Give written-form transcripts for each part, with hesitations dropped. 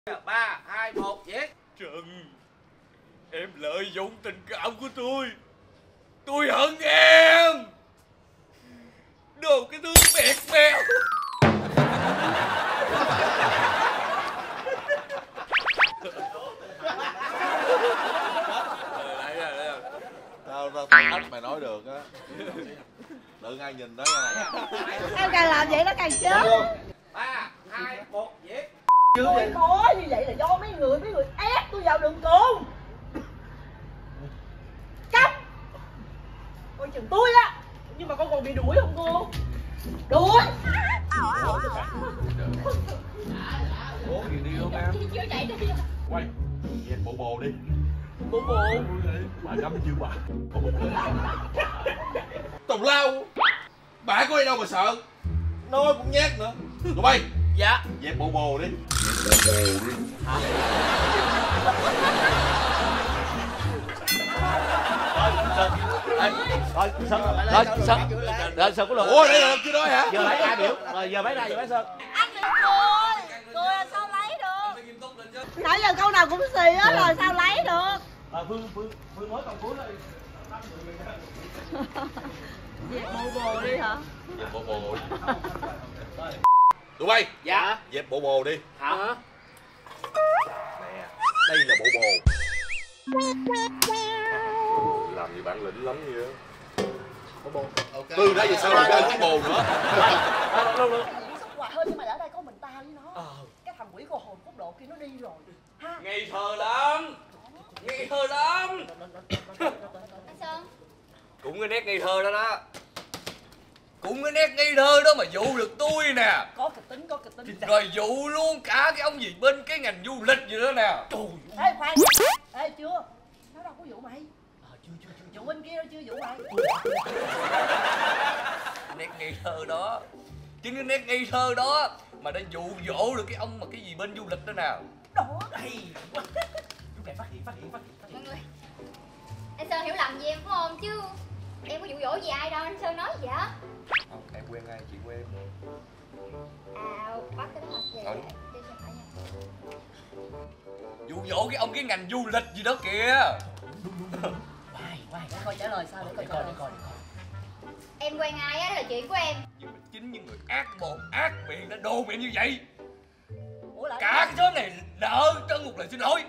3, 2, 1, viết. Trần, em lợi dụng tình cảm của tôi hận em. Đồ cái thứ bẹt bèo. Tao thách mày nói được á. Đừng ai nhìn đó nha. Em càng làm vậy nó càng chết. 3, 2, 1, viết. Tôi nói như vậy là do mấy người ép tôi vào đường cùng. Cấm. Coi chừng tôi á. Nhưng mà con còn bị đuổi không cô? Đuổi. Bố gì đi không em? Chưa chạy đi. Quay, dẹp bộ bồ đi. Bộ bộ. Bà gắm chưa bà? Tùng lao. Bà có đi đâu mà sợ. Nói cũng nhát nữa. Tụi bay. Dạ. Dẹp bộ bồ đi. Rồi Sơn có lượt. Ủa đây là chưa nói hả? Giờ lấy ai biểu? Rồi giờ mấy ra, giờ mấy Sơn. Anh đừng cười là sao lấy được? Nãy giờ câu nào cũng xì á rồi sao lấy được? Phương nói câu cuối đi. Dẹp bộ bồ đi hả? Dẹp bộ bồ đi. Tụi bay. Dạ. Dẹp bộ bồ đi. Hả? Nè, đây là bộ bồ. Làm gì bản lĩnh lắm vậy á. Bộ bồ. Từ nãy giờ sao lại ra cái bồ nữa? Hoài hơn nhưng mà ở đây có mình ta với nó. Cái thằng quỷ cô hồn cốt độ kia nó đi rồi. Ha? Ngây thơ lắm. Ngây thơ lắm. Anh Sơn. Cũng cái nét ngây thơ đó đó. Cũng cái nét ngây thơ đó mà dụ được tôi nè. Có kịch tính, có kịch tính. Rồi dụ luôn cả cái ông gì bên cái ngành du lịch gì đó nè. Trời ơi. Ê khoan. Ê chưa. Nó đâu có vụ mày. Chưa. Vụ bên kia đâu chưa vụ mày. Nét ngây thơ đó. Chính cái nét ngây thơ đó mà đã dụ dỗ được cái ông mà cái gì bên du lịch đó nè. Đó hay quá. Lúc này phát hiện. Mọi người, anh Sơn hiểu lầm gì em phải không chứ em có dụ dỗ gì ai đâu, anh Sơn nói gì vậy? Không, em quen ai, chị quen. À, bắt cái đó là về Ừ. cho xem phải nha. Dụ dỗ cái ông cái ngành du lịch gì đó kìa. Để coi trả lời sao để coi. Em quen ai á là chuyện của em. Nhưng mà chính những người ác mồm ác miệng đã đồn miệng như vậy. Ủa lại Cả cái xóm này nợ Trân một lời xin lỗi.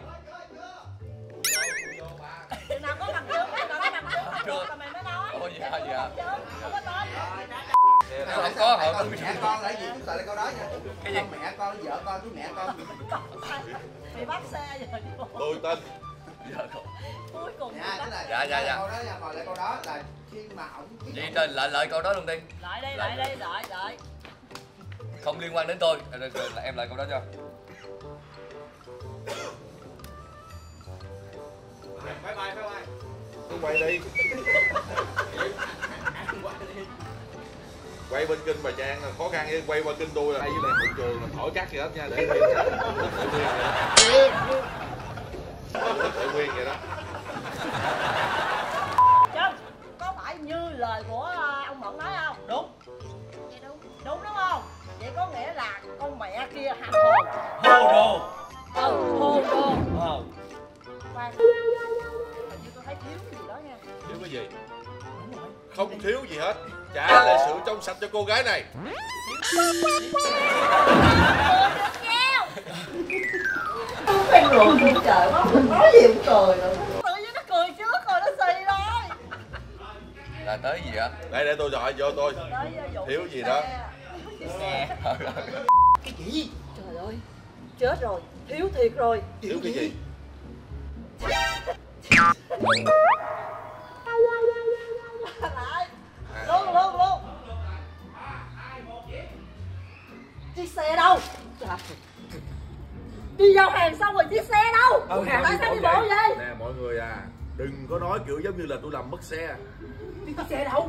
chừng nào có bằng chứng, Chưa. mà mày mới nói. Ồ dạ. Không có tên. Không có hả? Mẹ con là gì? Chú sợ lại câu đó nha. Cái gì? Con mẹ con, vợ con, chú mẹ con. Mày bắt xe rồi. Tôi tin. Dạ không. Cuối cùng Dạ, tức là Dạ. câu đó nha, còn lại câu đó là khi mà ổng Vậy trên lại câu đó luôn đi. lại đây. Không liên quan đến tôi. Em lại câu đó cho. bye bye. Tôi quay đi. Quay bên kênh bà Trang là khó khăn với quay qua kênh tôi là đây với lại hiện trường là thổi cắt gì hết nha để tự nguyên vậy đó. Trân, có phải như lời của ông Mận nói không? Đúng. Dạ đúng. Đúng không? Vậy có nghĩa là con mẹ kia hàm Hô đồ. hồ đồ. Khoan. Hình như tôi thấy thiếu cái gì đó nha. Thiếu cái gì? Không thiếu gì hết. Trả lại sự trong sạch cho cô gái này. Quen rồi trời má, mình nói gì cũng cười rồi. Tự nhiên nó cười trước rồi nó xì thôi. Là tới gì vậy? Đây để tôi gọi vô tôi. Thiếu gì đó? Xe. Cái gì? Trời ơi, chết rồi, thiếu thiệt rồi. Thiếu cái gì? Lại. Luôn. Chiếc xe đâu? Đi giao hàng xong rồi chiếc xe đâu? Tại sao đi bộ vậy? Nè mọi người à, đừng có nói kiểu giống như là tôi làm mất xe. Chiếc xe đâu?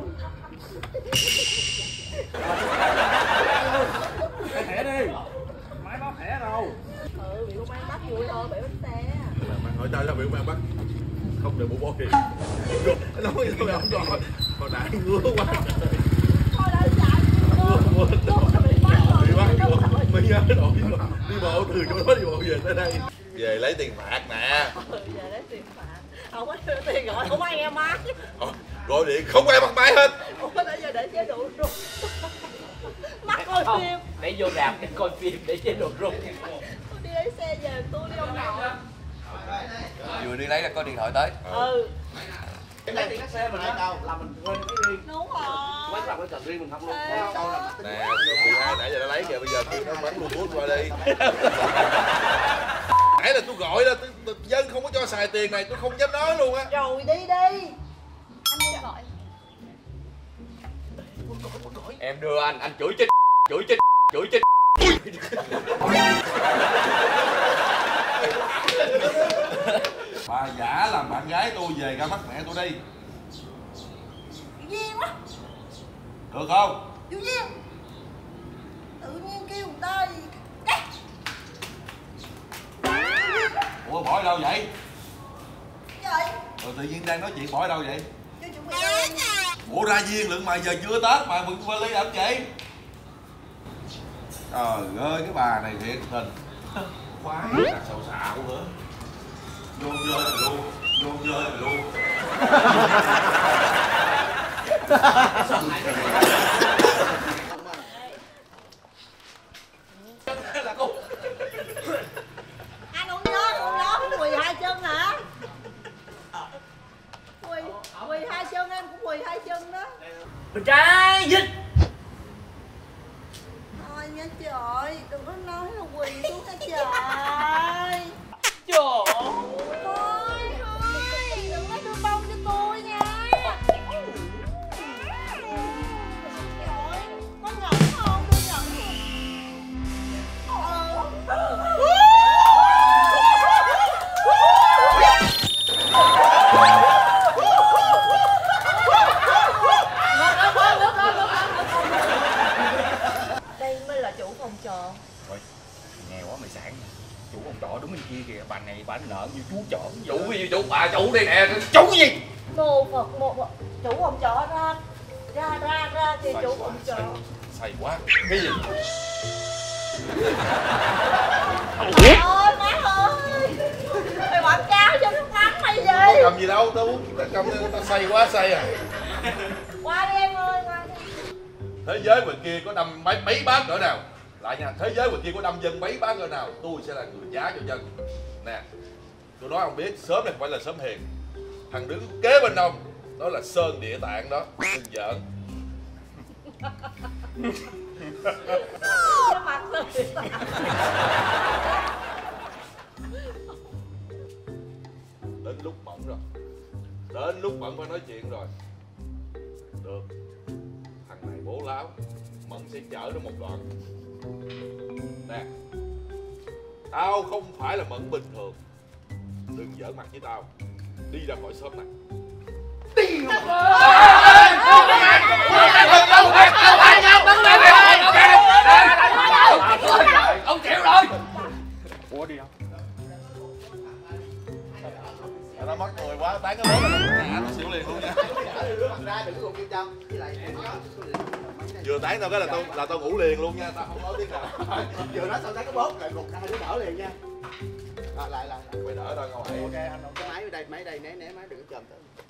Cái thẻ đi. Máy báo thẻ đâu? Bị công an bắt vui thôi, bị bắt xe. Hỏi tao sao bị công an bắt? Không được bộ bôi. Nói tôi không rồi. Hồi nãy ngứa quá. Thôi đã chạy. Bị bắt rồi. mới nhớ nổi đi bộ từ chỗ đó đi bộ về tới đây. Về lấy tiền phạt nè. Về lấy tiền phạt. Không có đưa tiền gọi, không ai nghe máy. Gọi điện không ai bắt máy hết. Ủa nãy giờ để chế độ rung. Mắt coi phim. Để vô rạp để coi phim để chế độ rung. Tôi đi lấy xe về, tôi đi ông nội. Vừa đi lấy là có điện thoại tới. Ừ. Lấy tiền các xe mình ở đâu là mình quên cái riêng. Đúng rồi. Quán làm cái cần riêng mình không luôn. Nè, 12 nãy giờ nó lấy kìa, bây giờ kêu nó bắn Bluetooth qua đi. Nãy là tôi gọi là dân không có cho xài tiền này, tôi không dám nói luôn á. Rồi đi đi. Anh muốn gọi. Em đưa anh chửi chết, chửi chết, chửi chết. Bà giả làm bạn gái tôi về ra mắt mẹ tôi đi. Duyên quá. Được không? Vô duyên. Tự nhiên kêu người ta gì. Ủa bỏ đi đâu vậy? Vậy? Rồi tự nhiên đang nói chuyện bỏ đi đâu vậy? Chưa chuẩn bị lên. Ủa ra viên lượng mà giờ chưa Tết mà bưng vali làm gì? Trời ơi cái bà này thiệt tình. Khoái là xào xạo nữa. Vô chơi là luôn, vô chơi là luôn. Anh không nhớ cũng quỳ hai chân hả? Quỳ hai chân, em cũng quỳ hai chân đó. Bên trái dịch. Thôi nha trời, đừng có nói là quỳ xuống nha trời. Trời. Thôi, đừng có đưa bông cho tôi nha. Trời ơi, có nhẫn không? Đưa nhẫn đây mới là chủ phòng trọ. Thôi, nghèo quá mày sản. Chủ ông trọ đúng bên kia kìa, bà này bà nợ như chú trọ. Chủ cái gì chủ, bà chủ đây nè, chủ cái gì? Mô Phật, chủ phòng trọ ra kìa chủ phòng trọ. Say quá. Cái gì? Trời ơi má ơi, mày quảng cáo cho nước mắm hay gì? Có cầm gì đâu, tao cầm tao say quá say à. Qua đi em ơi, qua đi. Thế giới ngoài kia có đâm mấy bác cỡ nào? Lại nha, thế giới ngoài kia có đâm dân mấy bác cỡ nào? Tôi sẽ là người giá cho dân. Nè, tôi nói ông biết, sớm này không phải là sớm hiền. Thằng đứng kế bên ông, đó là Sơn Địa Tạng đó, đừng giỡn. Cái mặt Sơn Địa Tạng. Đến lúc bận rồi. Đến lúc bận phải nói chuyện rồi. Được. Thằng này bố láo. Mẫn sẽ chở nó một đoạn. Nè, tao không phải là Mẫn bình thường. Đừng giỡn mặt với tao. Đi ra khỏi xóm này. Ông chịu rồi. Ủa đi không? Nó mất người quá, tán cái lớn là nó xỉu liền luôn nha. Ra đừng có kêu cho. Với lại Vừa tán tao cái là tao ngủ liền luôn nha, tao không nói tiếng nào. vừa nói xong thấy cái bốt lại gục hai đứa đỡ liền nha. Lại. Mày đỡ tao không Ok anh cái máy ở đây, máy đây né máy đừng có chồm tới.